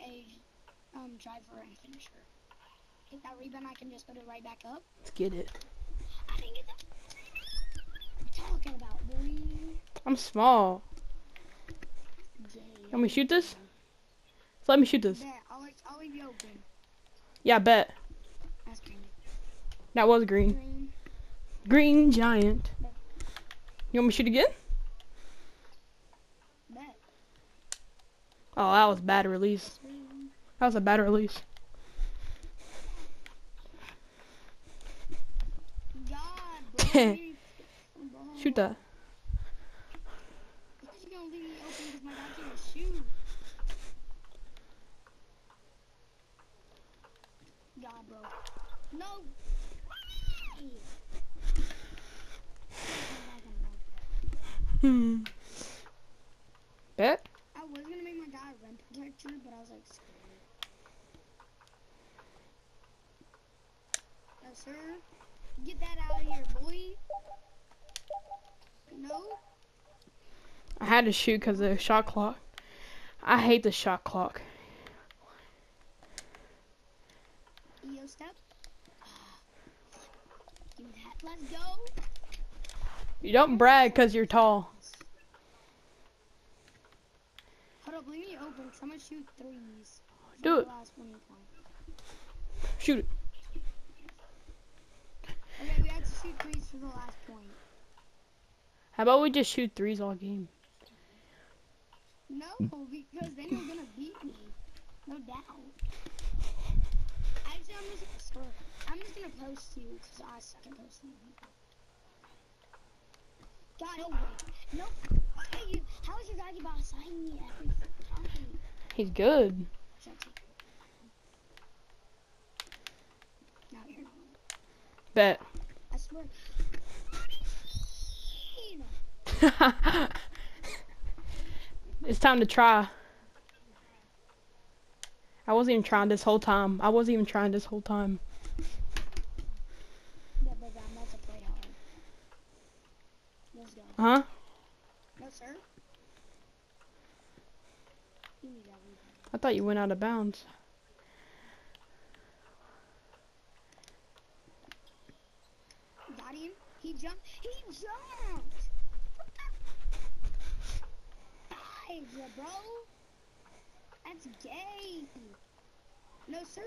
a driver and finisher. Get that rebound, I can just put it right back up. Let's get it. I didn't get that. What are you talking about, boy? I'm small. Let me shoot this? So let me shoot this. Bet. I'll leave you open. Yeah, bet. That's green. That was green. Green. Green giant. You want me to shoot again? Bet. Oh, that was a bad release. That was a bad release. God, boy. Shoot that. You're gonna leave me open because my guy can't shoot. God, bro. No. Bet. I was gonna make my guy a rim protector, but I was like scared. No, sir. Get that out of here, boy. No. I had to shoot because of the shot clock. I hate the shot clock. EO step. Give me that. Let's go. You don't brag because you're tall. Hold up, leave me open because I'm going to shoot threes. Do it. Last one point. Shoot it. Okay, we have to shoot threes for the last point. How about we just shoot threes all game? No, because then you're going to beat me. No doubt. Actually, I'm just going to post you because I suck at posting. God, no way. No. Hey, how is your guy about to sign me every time? He's good. Now you're not. Bet. I swear. It's time to try. I wasn't even trying this whole time. Yeah, but I'm about to play hard. Let's go. Huh? No, sir. You need that rebound. I thought you went out of bounds. Got him. He jumped. He jumped. Nice, bro. That's gay. No, sir.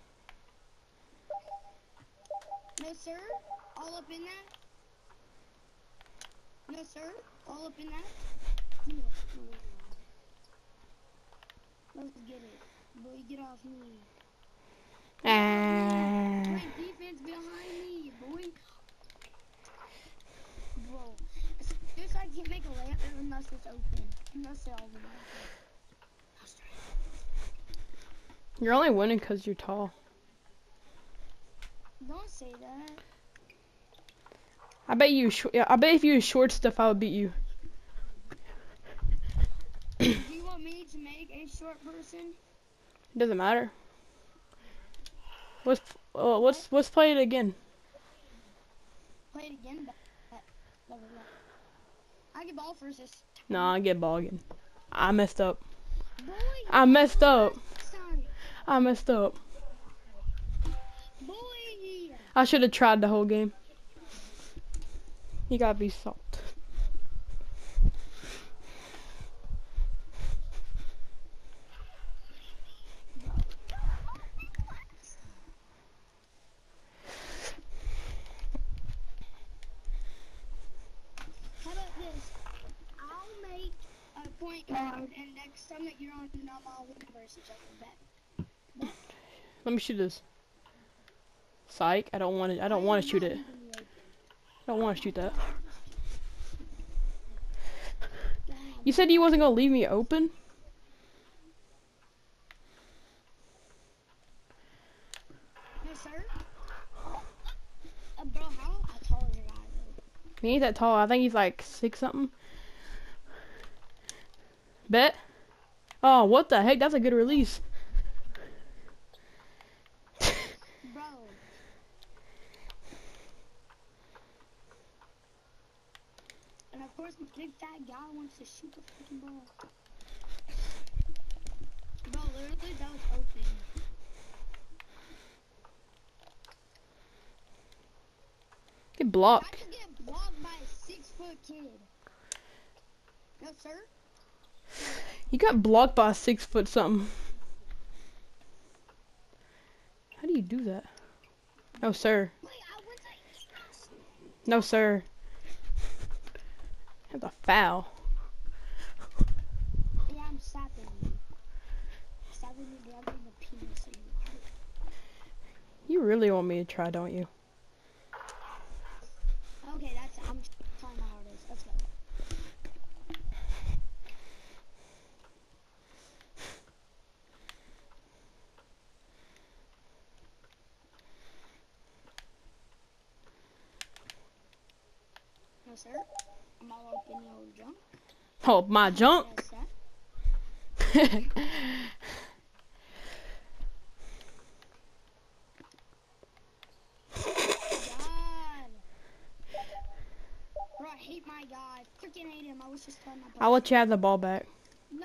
No, sir. All up in that. No, sir. All up in that. Let's get it. Boy, get off me. Great defense behind me, boy. Bro. This I can't make a layup unless it's open. Unless they're all open. You're only winning because you're tall. Don't say that. I bet you. I bet if you was short stuff, I would beat you. Do you want me to make a short person? It doesn't matter. Let's play it again. Play it again. I get ball first. No, I get ball again. I messed up. Boy, I messed up. Sonny. I messed up. Boy. I should have tried the whole game. You gotta be salt. How about this? I'll make a point guard, and next time that you're on, I'll win versus each other. Bet. Let me shoot this. Psych. I don't want it. I don't want to shoot it. I don't want to shoot that. You said you wasn't gonna leave me open. No, sir. Bro, how tall is your guy? He ain't that tall. I think he's like 6 something. Bet. Oh, what the heck? That's a good release. Bro. And of course, my big fat guy wants to shoot the freaking ball. Bro, literally, that You I block. just get blocked by a 6-foot kid. No, sir. You got blocked by a 6 foot something. How do you do that? No, sir. Wait, I went to No, sir. That's a foul. Yeah, I'm slapping you. Slapping you right in the penis so you hurt. You really want me to try, don't you? Okay, I'm trying my hardest. Let's go. No, sir. I'm all up in your junk. Oh, my junk. Yes, sir. God. Bro, I hate my guy. Freaking hate him. I was just telling my I'll let you have the ball back. No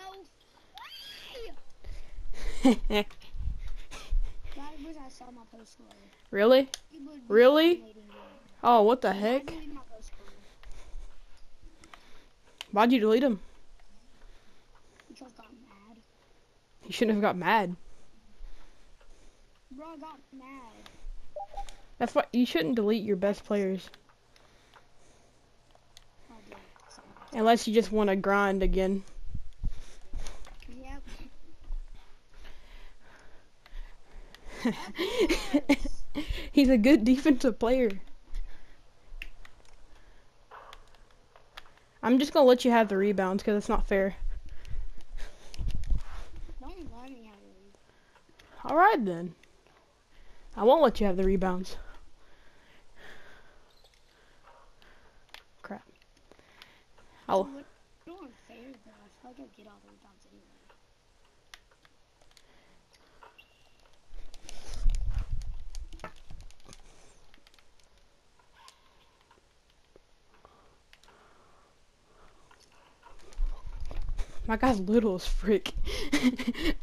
way! God, I wish I saw my post score. Really? It would be Really? fascinating, yeah. Oh, what the I heck? deleted my post score Why'd you delete him? because I got mad. You shouldn't have got mad. Bro, I got mad. That's why you shouldn't delete your best players. I did. Sorry. Unless you just want to grind again. Yep. Of course. He's a good defensive player. I'm just gonna let you have the rebounds because it's not fair. Don't let me have it. Alright then. I won't let you have the rebounds. Crap. Oh, It's a little unfair, though. I feel like I get all the rebounds anyway. my guy's little as frick. I think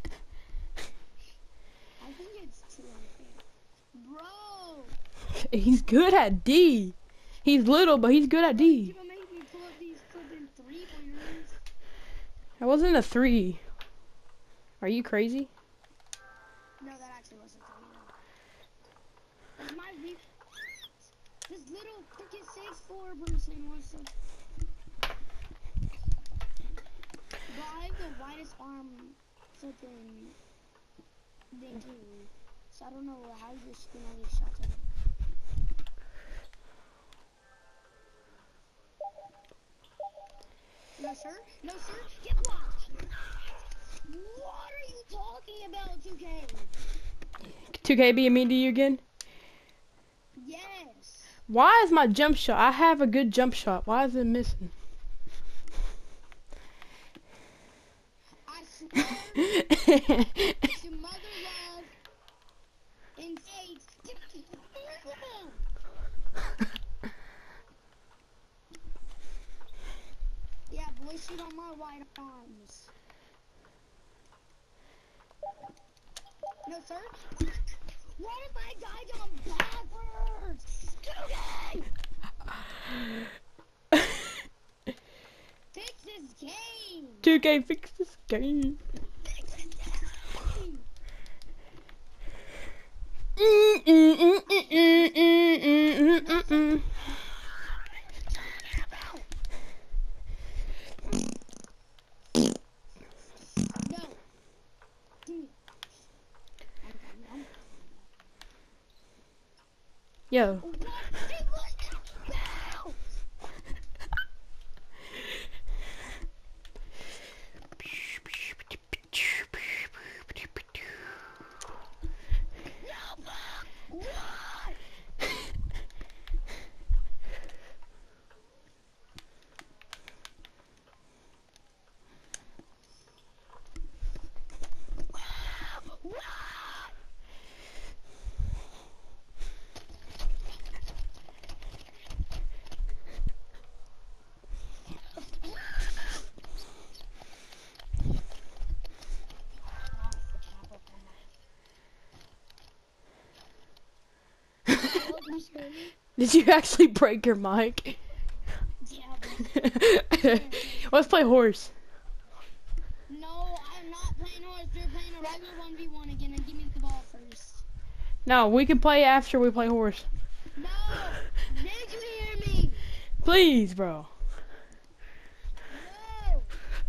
it's too unfair. Bro! He's good at D. He's little, but he's good at D. You don't make me pull up these flipping 3-pointers. That wasn't a 3. Are you crazy? No, that actually wasn't 3. That's my weak. This little freaking 6'4" person wants to. Bro, I have the widest arm flipping thing too. So I don't know how you're shooting all these shots at me. No, sir. No, sir. Get blocked. What are you talking about, 2K? 2K being mean to you again? Yes. Why is my jump shot? I have a good jump shot. Why is it missing? I swear to mother love and faith. Yeah, boy, shoot on my white arms. No, sir. What if I died on backwards? 2K! Fix this game! 2K fix this game. Fix this game! No. Yo. What? It was bounce! What? almost heard me. Did you actually break your mic? Yeah. Let's play horse. No, I'm not playing horse. You're playing a regular 1v1 again and give me the ball first. No, we can play after we play horse. No! Did you hear me? Please, bro. No!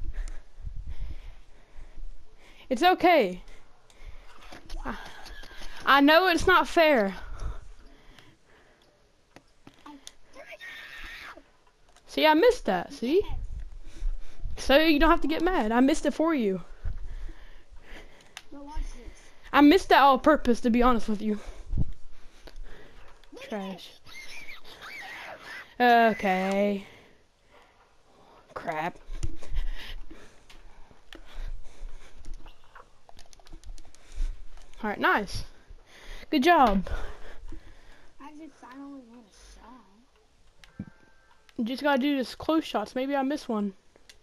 It's okay. I know it's not fair. See, I missed that. See? So you don't have to get mad. I missed it for you. Now watch this. I missed that all purpose, to be honest with you. Trash. Okay. Crap. Alright, nice. Good job. I just finally won a shot. You just gotta do this close shots. Maybe I missed one.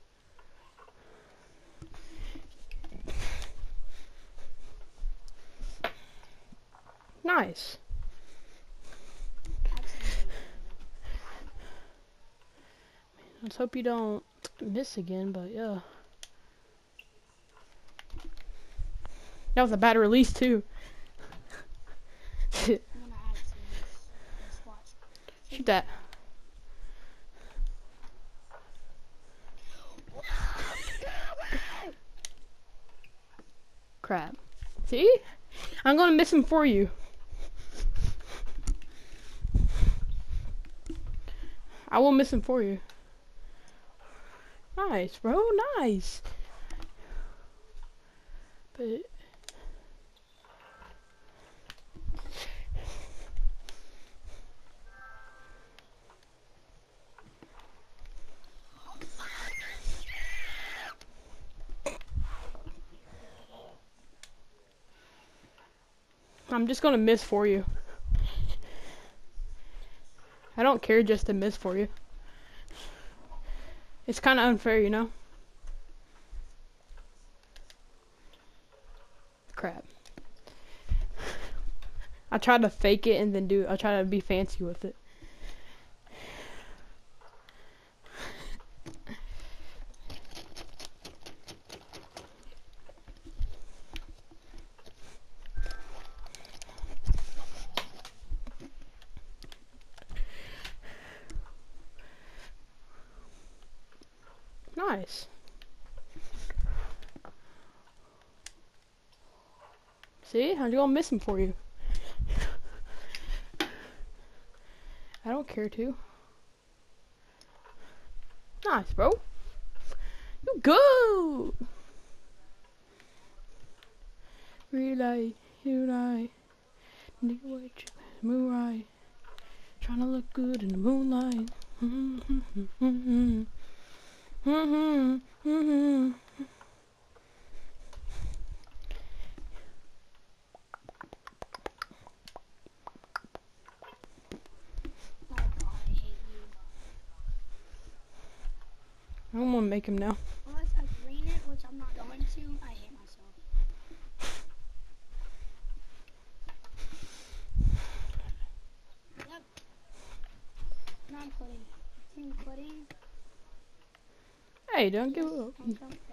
Nice. Let's hope you don't miss again, but yeah. That was a bad release too. I'm gonna add to this. Just watch. Shoot that. Crap. See? I'm gonna miss him for you. I will miss him for you. Nice, bro. Nice. But I'm just gonna miss for you. I don't care just to miss for you. It's kind of unfair, you know? Crap. I tried to fake it and then I tried to be fancy with it. Nice. See? I'm gonna miss him for you. I don't care to. Nice, bro. You go! Relay, need what you move right. Trying to look good in the moonlight. I'm gonna make him now. Unless I green it, which I'm not going to, I hate myself. Yep. Now I'm quitting. Team quitting. Hey, don't give up. I'm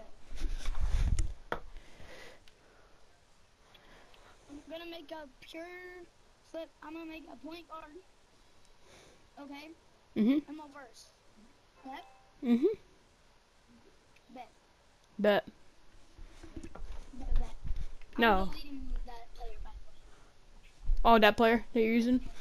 gonna make a pure flip. I'm gonna make a point guard. Okay? Mhm. I'm a verse. Yep. Mhm. Bet. Bet. Bet. No. I'm deleting that player, by the way. Oh, that player that you're using?